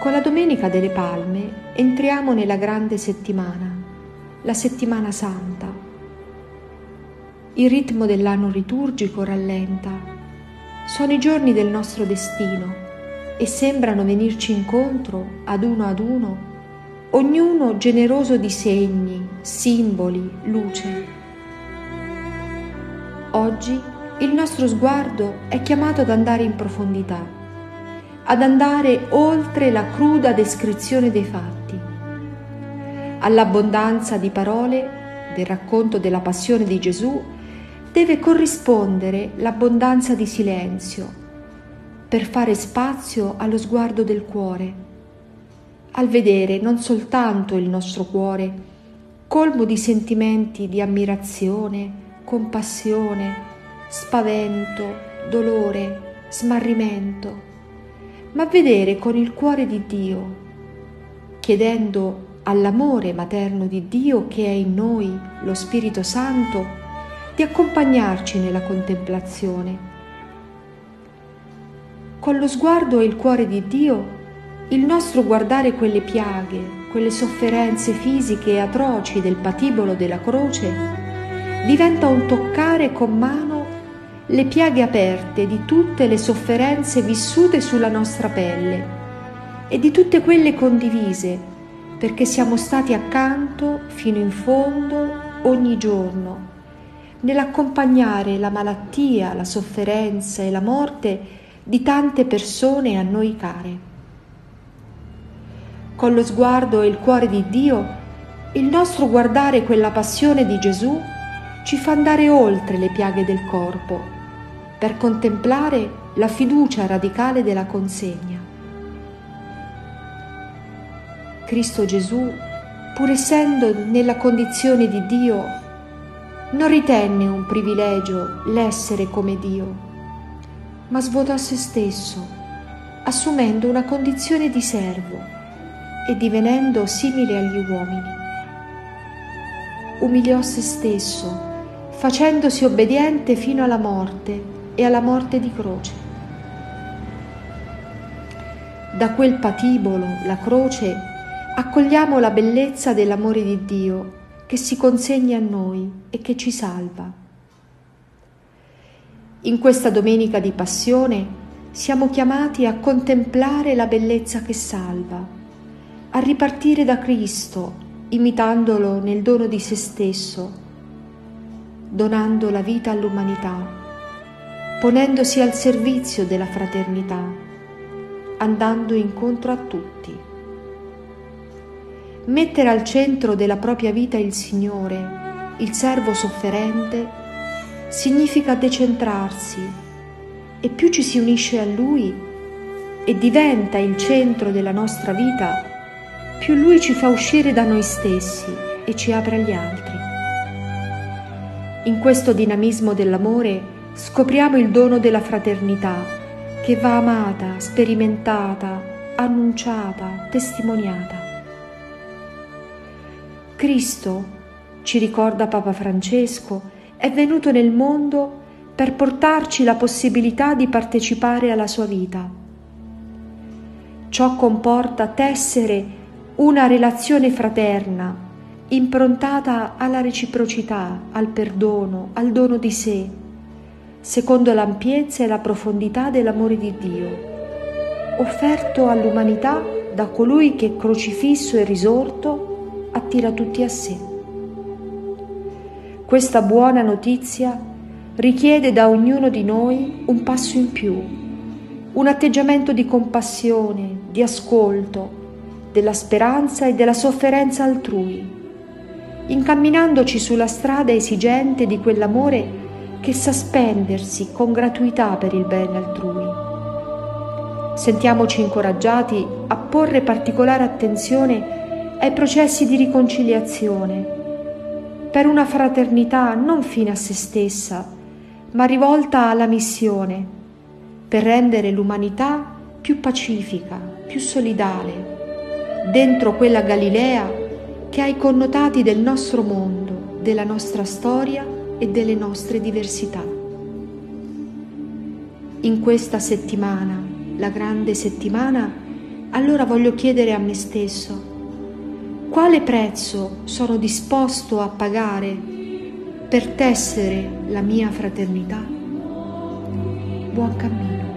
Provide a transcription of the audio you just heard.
Con la Domenica delle Palme entriamo nella grande settimana, la Settimana Santa. Il ritmo dell'anno liturgico rallenta. Sono i giorni del nostro destino e sembrano venirci incontro ad uno, ognuno generoso di segni, simboli, luce. Oggi il nostro sguardo è chiamato ad andare in profondità, ad andare oltre la cruda descrizione dei fatti. All'abbondanza di parole del racconto della passione di Gesù deve corrispondere l'abbondanza di silenzio per fare spazio allo sguardo del cuore, al vedere non soltanto il nostro cuore colmo di sentimenti di ammirazione, compassione, spavento, dolore, smarrimento, ma vedere con il cuore di Dio, chiedendo all'amore materno di Dio che è in noi, lo Spirito Santo, di accompagnarci nella contemplazione. Con lo sguardo e il cuore di Dio, il nostro guardare quelle piaghe, quelle sofferenze fisiche e atroci del patibolo della croce, diventa un toccare con mano le piaghe aperte di tutte le sofferenze vissute sulla nostra pelle e di tutte quelle condivise, perché siamo stati accanto fino in fondo ogni giorno, nell'accompagnare la malattia, la sofferenza e la morte di tante persone a noi care. Con lo sguardo e il cuore di Dio, il nostro guardare quella passione di Gesù ci fa andare oltre le piaghe del corpo, per contemplare la fiducia radicale della consegna. Cristo Gesù, pur essendo nella condizione di Dio, non ritenne un privilegio l'essere come Dio, ma svuotò se stesso, assumendo una condizione di servo e divenendo simile agli uomini. Umiliò se stesso, facendosi obbediente fino alla morte e alla morte di croce. Da quel patibolo, la croce, accogliamo la bellezza dell'amore di Dio che si consegna a noi e che ci salva. In questa Domenica di Passione siamo chiamati a contemplare la bellezza che salva, a ripartire da Cristo, imitandolo nel dono di se stesso, donando la vita all'umanità, ponendosi al servizio della fraternità, andando incontro a tutti. Mettere al centro della propria vita il Signore, il servo sofferente, significa decentrarsi, e più ci si unisce a Lui e diventa il centro della nostra vita, più Lui ci fa uscire da noi stessi e ci apre agli altri. In questo dinamismo dell'amore scopriamo il dono della fraternità che va amata, sperimentata, annunciata, testimoniata. Cristo, ci ricorda Papa Francesco, è venuto nel mondo per portarci la possibilità di partecipare alla sua vita. Ciò comporta tessere una relazione fraterna, improntata alla reciprocità, al perdono, al dono di sé, secondo l'ampiezza e la profondità dell'amore di Dio, offerto all'umanità da colui che, crocifisso e risorto, attira tutti a sé. Questa buona notizia richiede da ognuno di noi un passo in più, un atteggiamento di compassione, di ascolto, della speranza e della sofferenza altrui, incamminandoci sulla strada esigente di quell'amore che sa spendersi con gratuità per il bene altrui. Sentiamoci incoraggiati a porre particolare attenzione ai processi di riconciliazione, per una fraternità non fine a se stessa, ma rivolta alla missione, per rendere l'umanità più pacifica, più solidale, dentro quella Galilea che ha i connotati del nostro mondo, della nostra storia e delle nostre diversità. In questa settimana, la grande settimana, allora voglio chiedere a me stesso: quale prezzo sono disposto a pagare per tessere la mia fraternità? Buon cammino.